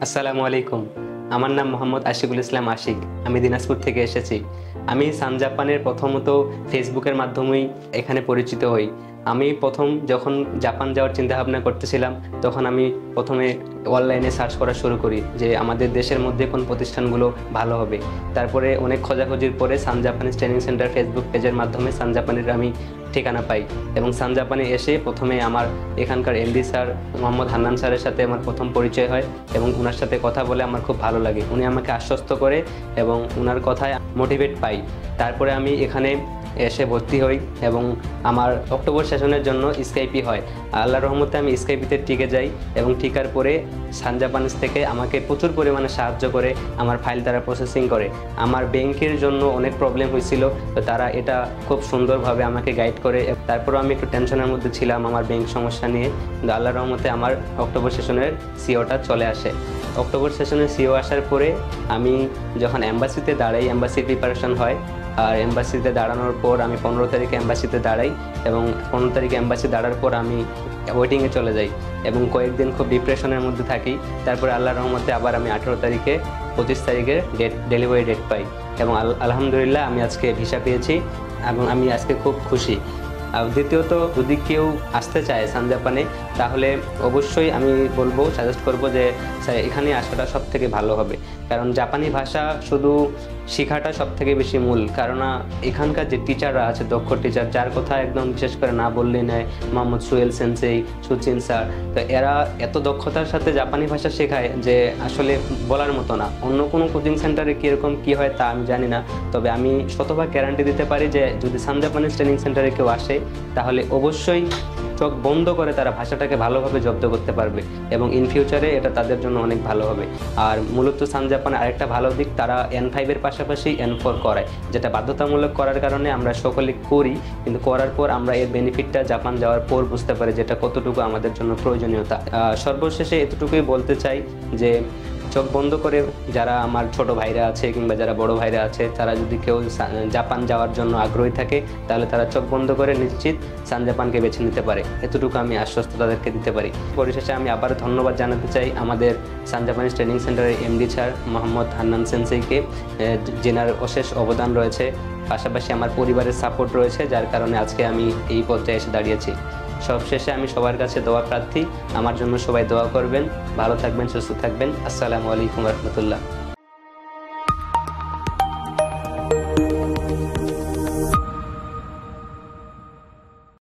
আসসালামু আলাইকুম। আমার নাম মোহাম্মদ আশিকুল ইসলাম আশিক। আমি দিনাজপুর থেকে এসেছি। আমি সান জাপানের প্রথমত ফেসবুকের মাধ্যমেই এখানে পরিচিত হই। আমি প্রথম যখন জাপান যাওয়ার চিন্তাভাবনা করতেছিলাম, তখন আমি প্রথমে অনলাইনে সার্চ করা শুরু করি যে আমাদের দেশের মধ্যে কোন প্রতিষ্ঠানগুলো ভালো হবে। তারপরে অনেক খোঁজাখুঁজির পরে Sun Japanese training center Facebook পেজের মাধ্যমে সান জাপানের আমি ঠিকানা পাই এবং সান জাপানে এসে প্রথমে আমার এখানকার এমডি স্যার মোহাম্মদ হান্নান স্যারের সাথে আমার প্রথম পরিচয় হয় এবং ওনার সাথে কথা বলে আমার খুব ভালো লাগে। উনি আমাকে আশ্বস্ত করে এবং ওনার কথায় মোটিভেট পাই। তারপরে আমি এখানে এসে ভর্তি হই এবং আমার অক্টোবর সেশনের জন্য স্কাইপি হয়। আল্লাহর রহমতে আমি স্কাইপিতে টিকে যাই এবং টিকার পরে সান জাপানিজ থেকে আমাকে প্রচুর পরিমাণে সাহায্য করে, আমার ফাইল তারা প্রসেসিং করে। আমার ব্যাংকের জন্য অনেক প্রবলেম হয়েছিল, তো তারা এটা খুব সুন্দরভাবে আমাকে গাইড করে। তারপরেও আমি একটু টেনশনের মধ্যে ছিলাম আমার ব্যাংক সমস্যা নিয়ে, কিন্তু আল্লাহর রহমতে আমার অক্টোবর সেশনের সিওটা চলে আসে। অক্টোবর সেশনের সিও আসার পরে আমি যখন এম্বাসিতে দাঁড়াই, এম্বাসির প্রিপারেশন হয়। আর এম্বাসিতে দাঁড়ানোর পর আমি 15 তারিখে এম্বাসিতে দাঁড়াই এবং 15 তারিখে এম্বাসি দাঁড়ার পর আমি ওয়েটিংয়ে চলে যাই এবং কয়েকদিন খুব ডিপ্রেশনের মধ্যে থাকি। তারপরে আল্লাহর রহমতে আবার আমি 18 তারিখে 25 তারিখে ডেলিভারি ডেট পাই এবং আলহামদুলিল্লাহ আমি আজকে ভিসা পেয়েছি এবং আমি আজকে খুব খুশি। আর দ্বিতীয়ত, যদি কেউ আসতে চায় সান জাপানে, তাহলে অবশ্যই আমি বলবো, সাজেস্ট করবো যে এখানে আসাটা সব থেকে ভালো হবে। কারণ জাপানি ভাষা শুধু শেখাটা সব থেকে বেশি মূল। কারণ এখানকার যে টিচাররা আছে, দক্ষ টিচার, যার কথা একদম বিশেষ করে না বললেই নয়, মোহাম্মদ সুহেল সেনসেই, সুচিন স্যার, তো এরা এত দক্ষতার সাথে জাপানি ভাষা শেখায় যে আসলে বলার মতো না। অন্য কোনো কোচিং সেন্টারে কীরকম কী হয় তা আমি জানি না, তবে আমি শতভাগ গ্যারান্টি দিতে পারি যে যদি সান জাপানিজ ট্রেনিং সেন্টারে কেউ আসে, তাহলে অবশ্যই চোখ বন্ধ করে তারা ভাষাটাকে ভালোভাবে জব্দ করতে পারবে এবং ইন ফিউচারে এটা তাদের জন্য অনেক ভালো হবে। আর মূলত সান জাপানে আরেকটা ভালো দিক, তারা N5-এর পাশাপাশি N4 করায়, যেটা বাধ্যতামূলক করার কারণে আমরা সকলে করি, কিন্তু করার পর আমরা এর বেনিফিটটা জাপান যাওয়ার পর বুঝতে পারি যেটা কতটুকু আমাদের জন্য প্রয়োজনীয়তা। সর্বশেষে এতটুকুই বলতে চাই যে চোখ বন্ধ করে যারা আমার ছোট ভাইরা আছে কিংবা যারা বড় ভাইরা আছে, তারা যদি কেউ জাপান যাওয়ার জন্য আগ্রহী থাকে, তাহলে তারা চোখ বন্ধ করে নিশ্চিত সান জাপানকে বেছে নিতে পারে। এতটুকু আমি আশ্বস্ত তাদেরকে দিতে পারি। পরিশেষে আমি আবার ধন্যবাদ জানাতে চাই আমাদের সান জাপানিজ ট্রেনিং সেন্টারের এমডি স্যার মোহাম্মদ হান্নান সেনসেইকে, যেনার অশেষ অবদান রয়েছে। পাশাপাশি আমার পরিবারের সাপোর্ট রয়েছে, যার কারণে আজকে আমি এই পর্যায়ে এসে দাঁড়িয়েছি। সবশেষে আমি সবার কাছে দোয়া প্রার্থী, আমার জন্য সবাই দোয়া করবেন। ভালো থাকবেন, সুস্থ থাকবেন। আসসালামু আলাইকুম রহমতুল্লাহ।